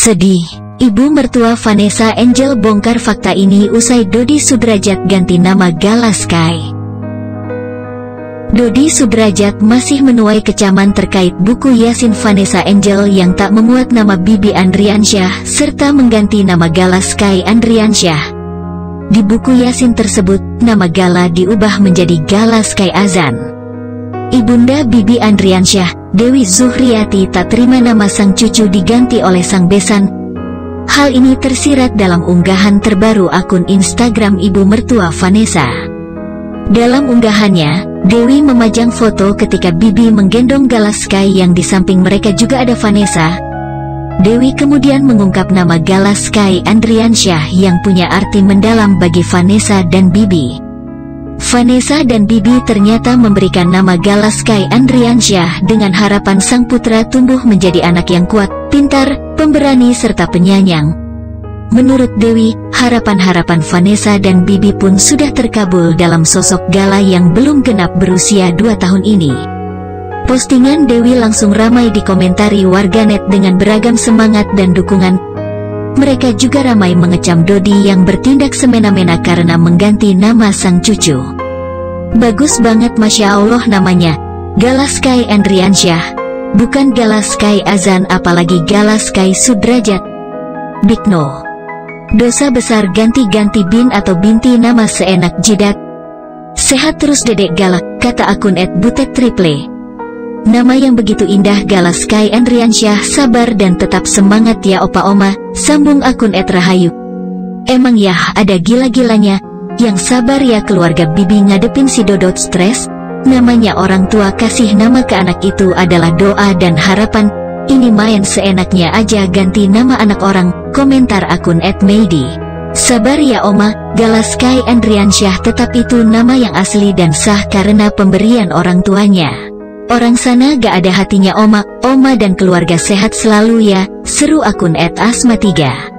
Sedih, ibu mertua Vanessa Angel bongkar fakta ini usai Dodi Sudrajat ganti nama Gala Sky. Dodi Sudrajat masih menuai kecaman terkait buku Yasin Vanessa Angel yang tak memuat nama Bibi Andriansyah serta mengganti nama Gala Sky Andriansyah. Di buku Yasin tersebut, nama Gala diubah menjadi Gala Sky Azan. Ibunda Bibi Andriansyah, Dewi Zuhriati, tak terima nama sang cucu diganti oleh sang besan. Hal ini tersirat dalam unggahan terbaru akun Instagram ibu mertua Vanessa. Dalam unggahannya, Dewi memajang foto ketika Bibi menggendong Gala Sky yang di samping mereka juga ada Vanessa. Dewi kemudian mengungkap nama Gala Sky Andriansyah yang punya arti mendalam bagi Vanessa dan Bibi. Vanessa dan Bibi ternyata memberikan nama Gala Sky Andriansyah dengan harapan sang putra tumbuh menjadi anak yang kuat, pintar, pemberani serta penyayang. Menurut Dewi, harapan-harapan Vanessa dan Bibi pun sudah terkabul dalam sosok Gala yang belum genap berusia 2 tahun ini. Postingan Dewi langsung ramai dikomentari warganet dengan beragam semangat dan dukungan. Mereka juga ramai mengecam Dodi yang bertindak semena-mena karena mengganti nama sang cucu. Bagus banget, Masya Allah namanya, Gala Sky Andriansyah, bukan Gala Sky Azan, apalagi Gala Sky Sudrajat. Big no. Dosa besar ganti-ganti bin atau binti nama seenak jidat. Sehat terus Dedek Gala, kata akun @butet_triple. Nama yang begitu indah, Gala Sky Andriansyah, sabar dan tetap semangat ya opa oma, sambung akun @rahayu. Emang ya ada gila-gilanya, yang sabar ya keluarga Bibi ngadepin si Dodot stres. Namanya orang tua kasih nama ke anak itu adalah doa dan harapan, ini main seenaknya aja ganti nama anak orang, komentar akun @meidi. Sabar ya oma, Gala Sky Andriansyah tetap itu nama yang asli dan sah karena pemberian orang tuanya. Orang sana gak ada hatinya oma dan keluarga sehat selalu ya, seru akun @asma3.